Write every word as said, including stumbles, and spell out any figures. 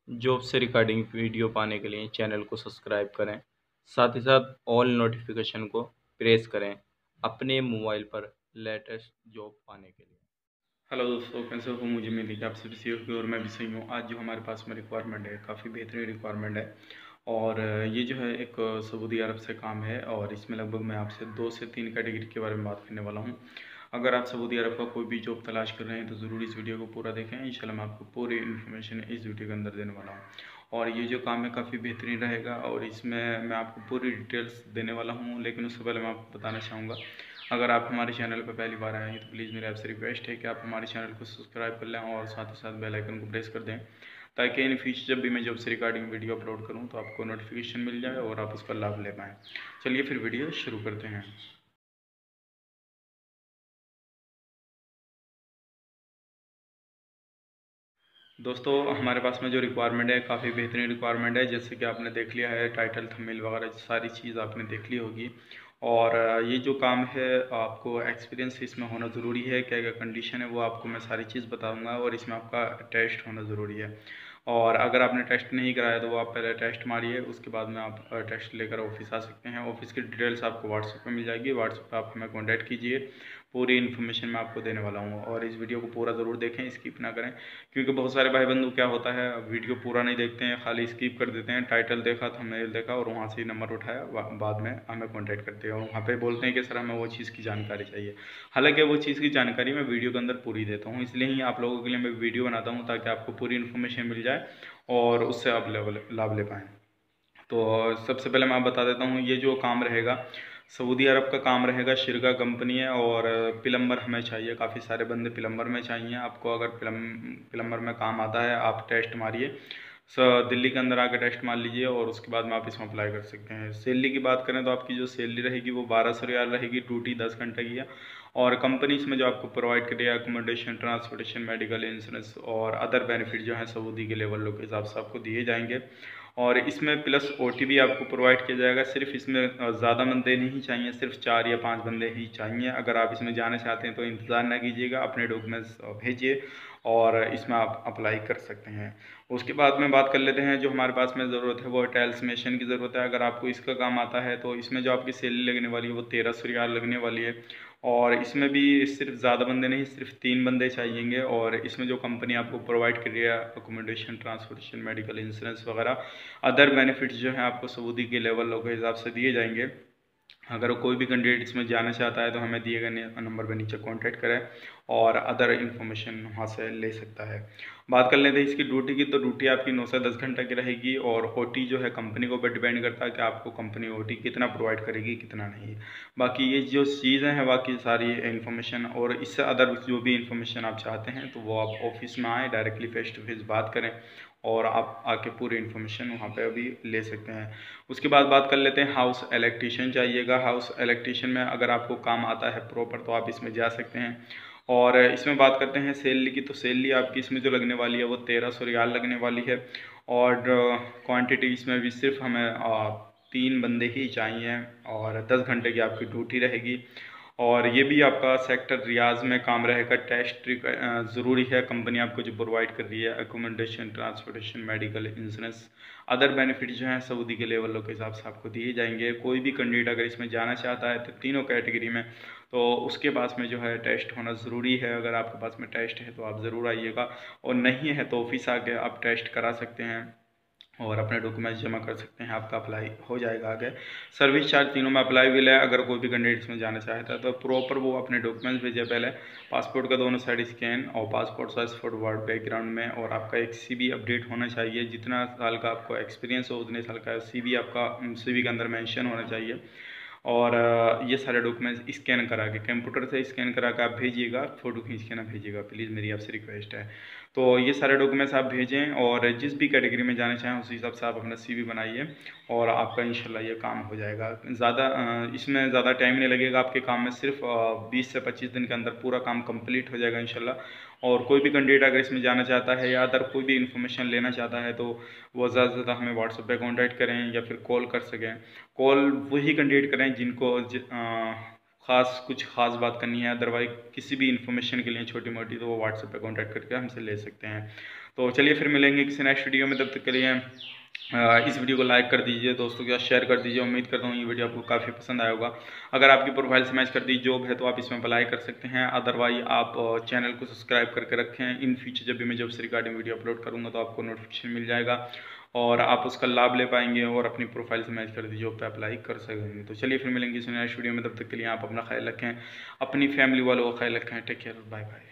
Job से regarding video पाने के लिए चैनल को सब्सक्राइब करें, साथ ही साथ ऑल नोटिफिकेशन को प्रेस करें अपने मोबाइल पर लेटेस्ट जॉब पाने के लिए। हेलो दोस्तों, कैसे हो? मुझे उम्मीद है कि आप सभी सही होंगे और मैं भी सही हूँ। आज जो हमारे पास में रिक्वायरमेंट है, काफ़ी बेहतरीन रिक्वायरमेंट है और ये जो है एक सऊदी अरब से काम है और इसमें लगभग मैं आपसे दो से तीन कैटेगरी के बारे में बात करने वाला हूँ। अगर आप सऊदी अरब का कोई भी जॉब तलाश कर रहे हैं तो ज़रूर इस वीडियो को पूरा देखें। इंशाल्लाह मैं आपको पूरी इन्फॉर्मेशन इस वीडियो के अंदर देने वाला हूँ और ये जो काम है काफ़ी बेहतरीन रहेगा और इसमें मैं आपको पूरी डिटेल्स देने वाला हूँ। लेकिन उससे पहले मैं आपको बताना चाहूँगा, अगर आप हमारे चैनल पर पहली बार आए हैं तो प्लीज़ मेरी आपसे रिक्वेस्ट है कि आप हमारे चैनल को सब्सक्राइब कर लें और साथ ही साथ बेल आइकन को प्रेस कर दें, ताकि इन फ्यूचर जब भी मैं जॉब से रिगार्डिंग वीडियो अपलोड करूं तो आपको नोटिफिकेशन मिल जाए और आप उसका लाभ ले पाएँ। चलिए फिर वीडियो शुरू करते हैं। दोस्तों, हमारे पास में जो रिक्वायरमेंट है काफ़ी बेहतरीन रिक्वायरमेंट है। जैसे कि आपने देख लिया है, टाइटल थंबनेल वगैरह सारी चीज़ आपने देख ली होगी। और ये जो काम है आपको एक्सपीरियंस इसमें होना ज़रूरी है। क्या क्या कंडीशन है वो आपको मैं सारी चीज़ बताऊंगा और इसमें आपका टेस्ट होना ज़रूरी है। और अगर आपने टेस्ट नहीं कराया तो वो आप पहले टेस्ट मारिए, उसके बाद में आप टेस्ट लेकर ऑफिस आ सकते हैं। ऑफिस की डिटेल्स आपको व्हाट्सएप पे मिल जाएगी। व्हाट्सएप पे आप हमें कॉन्टैक्ट कीजिए, पूरी इन्फॉर्मेशन मैं आपको देने वाला हूँ। और इस वीडियो को पूरा ज़रूर देखें, स्किप ना करें, क्योंकि बहुत सारे भाई बंधु क्या होता है वीडियो पूरा नहीं देखते हैं, खाली स्किप कर देते हैं। टाइटल देखा, थंबनेल देखा और वहाँ से ही नंबर उठाया, बाद में हमें कॉन्टैक्ट करते हैं और वहाँ पे बोलते हैं कि सर हमें वो चीज़ की जानकारी चाहिए। हालांकि वो चीज़ की जानकारी मैं वीडियो के अंदर पूरी देता हूँ, इसलिए ही आप लोगों के लिए मैं वीडियो बनाता हूँ ताकि आपको पूरी इन्फॉर्मेशन मिल जाए और उससे आप लाभ ले पाएँ। तो सबसे पहले मैं बता देता हूँ, ये जो काम रहेगा सऊदी अरब का काम रहेगा। शिरका कंपनी है और प्लम्बर हमें चाहिए, काफ़ी सारे बंदे प्लम्बर में चाहिए। आपको अगर प्लम प्लम्बर में काम आता है, आप टेस्ट मारिए, सर दिल्ली के अंदर आकर टेस्ट मार लीजिए और उसके बाद में आप इसमें अप्लाई कर सकते हैं। सैलरी की बात करें तो आपकी जो सैलरी रहेगी वो बारह सौ रियाल रहेगी। ड्यूटी दस घंटे की है और कंपनी इसमें जो आपको प्रोवाइड करेगी अकोमोडेशन, ट्रांसपोर्टेशन, मेडिकल इंश्योरेंस और अदर बेनिफिट जो है सऊदी के लेवल के हिसाब से आपको दिए जाएंगे। और इसमें प्लस ओटी भी आपको प्रोवाइड किया जाएगा। सिर्फ इसमें ज़्यादा बंदे नहीं चाहिए, सिर्फ चार या पांच बंदे ही चाहिए। अगर आप इसमें जाना चाहते हैं तो इंतज़ार ना कीजिएगा, अपने डॉक्यूमेंट्स भेजिए और इसमें आप अप्लाई कर सकते हैं। उसके बाद में बात कर लेते हैं, जो हमारे पास में ज़रूरत है वो ट्रांसलेशन की ज़रूरत है। अगर आपको इसका काम आता है तो इसमें जो आपकी सैलरी लगने वाली है वो तेरह सौ रियाल लगने वाली है और इसमें भी सिर्फ ज़्यादा बंदे नहीं, सिर्फ तीन बंदे चाहिएंगे। और इसमें जो कंपनी आपको प्रोवाइड कर रही है अकोमोडेशन, ट्रांसपोर्टेशन, मेडिकल इंश्योरेंस वगैरह अदर बेनिफिट्स जो हैं आपको सऊदी के लेवल के हिसाब से दिए जाएंगे। अगर कोई भी कैंडिडेट इसमें जाना चाहता है तो हमें दिए गए नंबर पर नीचे कांटेक्ट करें और अदर इन्फॉर्मेशन वहाँ से ले सकता है। बात कर लेते हैं इसकी ड्यूटी की, तो ड्यूटी आपकी नौ से दस घंटे की रहेगी और ओटी जो है कंपनी के ऊपर डिपेंड करता है कि आपको कंपनी ओटी कितना प्रोवाइड करेगी कितना नहीं। बाकी ये जो चीज़ें हैं बाकी सारी इन्फॉर्मेशन और इससे अदर जो भी इन्फॉर्मेशन आप चाहते हैं तो वो आप ऑफिस में आएँ, डायरेक्टली फेस टू फेस बात करें और आप आके पूरी इन्फॉर्मेशन वहाँ पे अभी ले सकते हैं। उसके बाद बात कर लेते हैं, हाउस इलेक्ट्रिशियन चाहिएगा। हाउस इलेक्ट्रिशियन में अगर आपको काम आता है प्रॉपर तो आप इसमें जा सकते हैं। और इसमें बात करते हैं सैलरी की, तो सैलरी आपकी इसमें जो लगने वाली है वो तेरह सौ रियाल लगने वाली है और क्वांटिटी इसमें भी सिर्फ हमें आ, तीन बंदे ही चाहिए और दस घंटे की आपकी ड्यूटी रहेगी। और ये भी आपका सेक्टर रियाज में काम रहेगा। टेस्ट ज़रूरी है, कंपनी आपको जो प्रोवाइड कर रही है accommodation, transportation, medical insurance, other benefit जो हैं सऊदी के लेवलों के हिसाब से आपको दिए जाएंगे। कोई भी कैंडिडेट अगर इसमें जाना चाहता है तो तीनों कैटेगरी में, तो उसके पास में जो है टेस्ट होना ज़रूरी है। अगर आपके पास में टेस्ट है तो आप ज़रूर आइएगा और नहीं है तो ऑफिस आके आप टेस्ट करा सकते हैं और अपने डॉक्यूमेंट्स जमा कर सकते हैं, आपका अप्लाई हो जाएगा आगे। सर्विस चार्ज तीनों में अप्लाईबल है। अगर कोई भी कैंडिडेट में जाना चाहता है तो प्रॉपर वो अपने डॉक्यूमेंट्स भेजे, पहले पासपोर्ट का दोनों साइड स्कैन और पासपोर्ट साइज फोटो वर्ड बैकग्राउंड में, और आपका एक सीवी अपडेट होना चाहिए। जितना साल का आपको एक्सपीरियंस हो उतने साल का सीवी आपका सीवी के अंदर मेंशन होना चाहिए। और ये सारे डॉक्यूमेंट्स स्कैन करा के कंप्यूटर से स्कैन करा के आप भेजिएगा, फ़ोटो खींच के ना भेजिएगा प्लीज़, मेरी आपसे रिक्वेस्ट है। तो ये सारे डॉक्यूमेंट्स आप भेजें और जिस भी कैटेगरी में जाना चाहें उसी हिसाब से आप अपना सीवी बनाइए और आपका इंशाल्लाह ये काम हो जाएगा। ज़्यादा इसमें ज़्यादा टाइम नहीं लगेगा, आपके काम में सिर्फ बीस से पच्चीस दिन के अंदर पूरा काम कंप्लीट हो जाएगा इंशाल्लाह। और कोई भी कैंडिडेट अगर इसमें जाना चाहता है या अदर कोई भी इन्फॉर्मेशन लेना चाहता है तो वो ज़्यादा से ज़्यादा हमें व्हाट्सएप पे कांटेक्ट करें या फिर कॉल कर सकें। कॉल वही कैंडिडेट करें जिनको ख़ास कुछ ख़ास बात करनी है, अदरवाइज किसी भी इन्फॉर्मेशन के लिए छोटी मोटी तो वो व्हाट्सएप पे कांटेक्ट करके हमसे ले सकते हैं। तो चलिए फिर मिलेंगे किसी नेक्स्ट वीडियो में, तब तक के लिए इस वीडियो को लाइक कर दीजिए, दोस्तों के साथ शेयर कर दीजिए। उम्मीद करता हूँ ये वीडियो आपको काफ़ी पसंद आया होगा। अगर आपकी प्रोफाइल से मैच करती जॉब है तो आप इसमें अप्लाई कर सकते हैं, अदरवाइज आप चैनल को सब्सक्राइब करके रखें। इन फ्यूचर जब भी मैं जॉब से रिगार्डिंग वीडियो अपलोड करूँगा तो आपको नोटिफिकेशन मिल जाएगा और आप उसका लाभ ले पाएंगे और अपनी प्रोफाइल से मैच करती जॉब पे अप्लाई कर सकेंगे। तो चलिए फिर मिलेंगे इस नेक्स्ट वीडियो में, तब तक के लिए आप अपना ख्याल रखें, अपनी फैमिली वालों का ख्याल रखें। Take care, bye bye.